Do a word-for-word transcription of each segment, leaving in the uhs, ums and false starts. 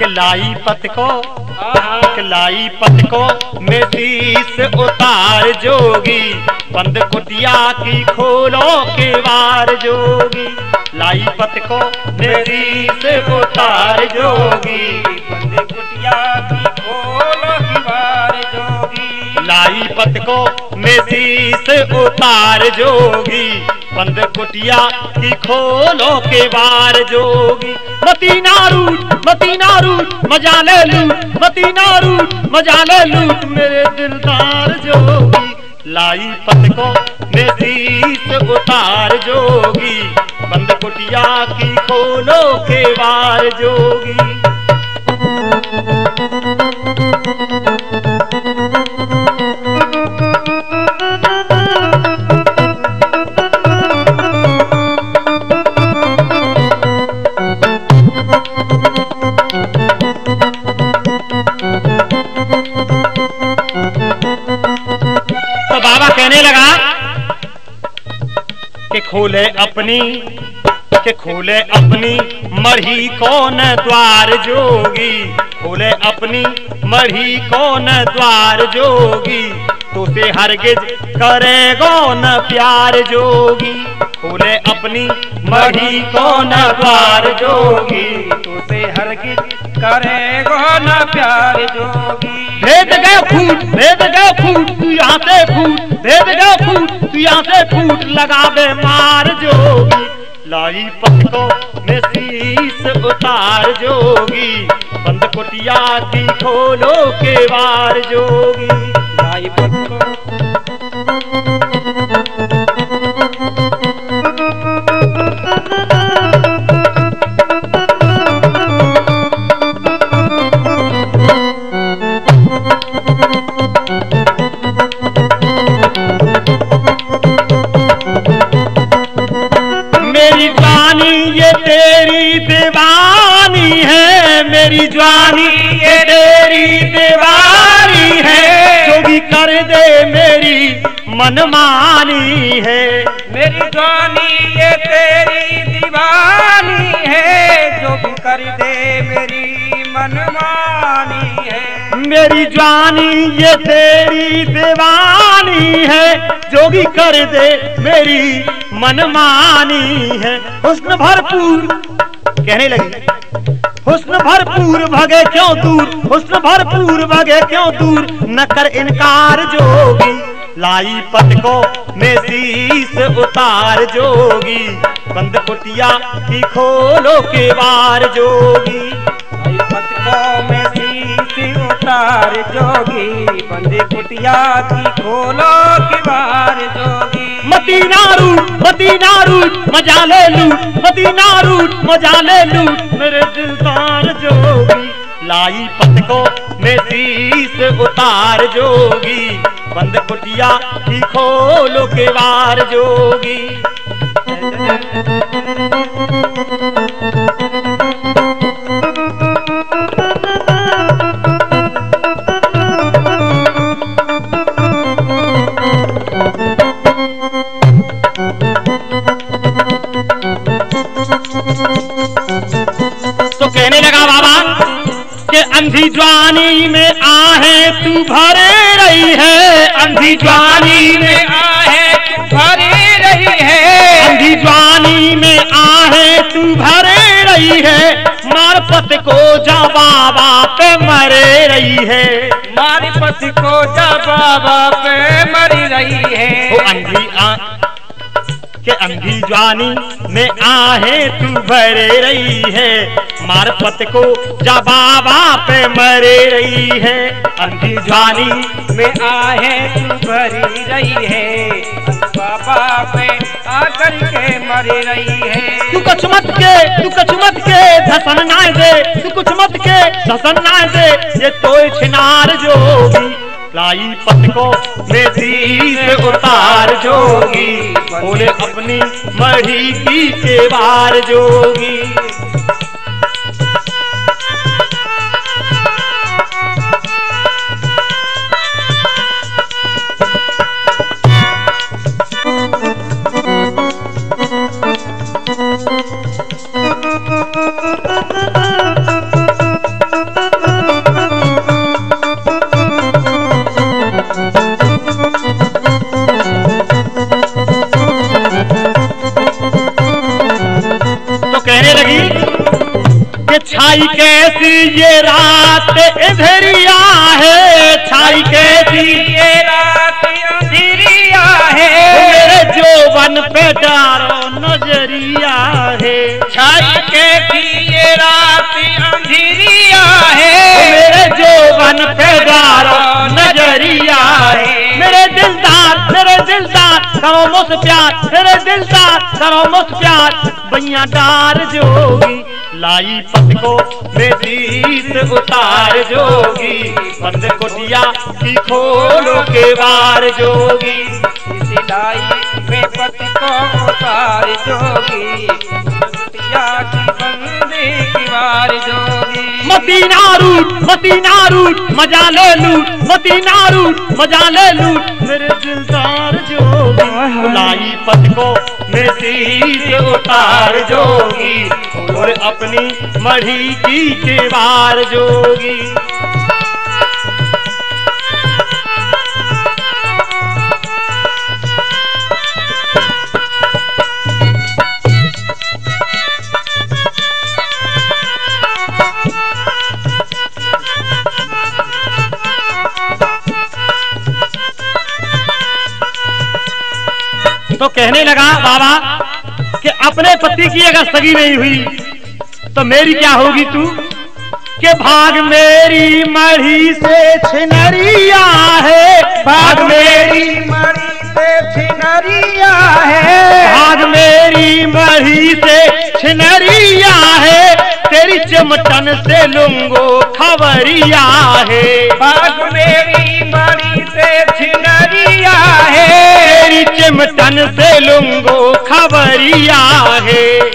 कि लाई पत को कि लाई पत को में शीश उतार जोगी, बंद कुटिया की खोलो के वार जोगी। लाई पत को में शीश उतार जोगी, बंद कुटिया की खोलो के वार जोगी। लाई पत को में शीश उतार जोगी, बंद कुटिया की खोलो के वार जोगी। मती नारूट मती नारूट मजा ले लूट, मती नारूट मजा ले लूट मेरे दिलदार जोगी। लाई पत को में शीश उतार जोगी, बंद कुटिया की खोलो के वार जोगी। तो बाबा कहने लगा कि खोले अपनी के खोले अपनी मढ़ी कौन द्वार जोगी, खोले अपनी मढ़ी कौन द्वार जोगी, तो से हरगिज करेगो न प्यार जोगी। खोले अपनी मढ़ी कौन द्वार जोगी, तो से हरगिज करेगो न प्यार जोगी। भेद गए फूट भेद गए फूट तू यहाँ से फूट, भेद गए फूट तू यहाँ से फूट लगा दे मार जोगी। लाई पत को में शीश उतार जोगी, बंद कुटिया की खोलो के वार जोगी। लाई पत को मेरी जवानी ये तेरी दीवानी है, मेरी जवानी ये तेरी दीवानी है, जो भी कर दे मेरी मनमानी है। मेरी जवानी ये तेरी दीवानी है, जो भी कर दे मेरी मनमानी है। मेरी जवानी ये तेरी दीवानी है, जो भी कर दे मेरी मनमानी है। हुस्न भरपूर कहने लगी, हुस्न भरपूर भगे क्यों दूर, हुस्न भरपूर भगे क्यों दूर, न कर इनकार जोगी। लाई पत को में शीश उतार जोगी, बंद कुटिया की खोलो के वार जोगी। लाई पत को में शीश उतार जोगी, बंद कुटिया की खोलो के वार जोगी। मती नारूट मती नारूट मजा ले लूट, मती नारूट मजा ले लूट मेरे दिलदार जोगी। लाई पत को में शीश उतार जोगी, बंद कुटिया की खोलो के वार जोगी। तो कहने लगा बाबा कि अंधी जवानी में आहे तू भरे रही है, अंधी जवानी में आहे तू भरी रही है, अंधी जवानी में आहे तू भरे रही है, मार पत को जा बाबा पे मरे रही है, मारी पति को जा बाबा पे मरी रही है। वो अंधी आ के अंधी जवानी में आहे तू भरे रही है, मार पत को जा बाबा पे मरे रही है। अंधी जवानी में आहे तू भरी रही है, बाबा पे आकर के मरी रही है। तू कुछ मत के तू कुछ मत के धसन ना दे, तू कुछ मत के धसन ना दे, ये तो छिनार जोगी। लाई पत को में शीश उतार जोगी, खोले अपनी मढ़ी की के वार जोगी। लगी कि छाई कैसी ये रात अंधेरिया है, छाई कैसी ये रात अंधेरिया है, मेरे जोवन पे डारो नजरिया है, छाई कैसी ये रात अंधेरिया है, मेरे जोवन पे डारो नजरिया है, मेरे दिलदार मेरे दिलदार करो मुझ प्यार, मेरे दिलदार करो मुझ प्यार, बैया डार जोगी लाई पत को बेदीत उतार जोगी, बंद कुटिया की खोलो के वार जोगी, इसी लाई में पति को उतार जोगी, कुटिया की बंदी की वार जोगी। मती नारूट मती नारूट मजा ले लूट, मती नारूट मजा ले लूट, मेरे दिलदार जोगी लाई पत को बेदीत उतार जोगी, और अपनी मढ़ी की केवार जोगी। तो कहने लगा बाबा कि अपने पति की अगर सगी नहीं हुई तो मेरी क्या होगी तू, कि भाग मेरी मढ़ी से छिनरिया है, भाग मेरी मढ़ी से छिनरिया है, भाग मेरी मढ़ी से छिनरिया है, तेरी चिमटन से लूंगो खबरिया है, भाग मेरी मढ़ी से छिनरिया है, तेरी चिमटन से लूंगो खबरिया है,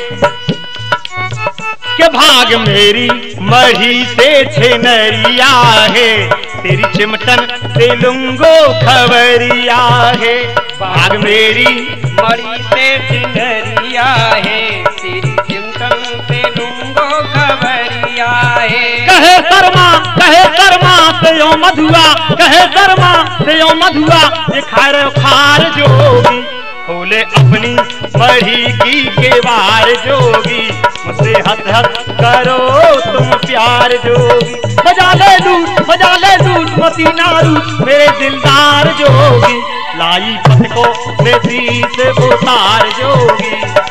के भाग मेरी मढ़ी से छिनरिया है, तेरी चिमटन से लूंगो खबरिया है, भाग मेरी मढ़ी से छिनरिया है, तेरी चिमटन से लूंगो खबरिया है। कहे शर्मा कहे शर्मा से यो मधुआ, कहे शर्मा से यो मधुआ, ये खार खार जोगी खोले अपनी मढ़ी की केवार जोगी, मुझसे हथ हथ करो तुम प्यार जोगी, मजा ले लूट मजा ले लूट मती नारू मेरे दिलदार जोगी, लाई पथ को बेदी से उतार जोगी।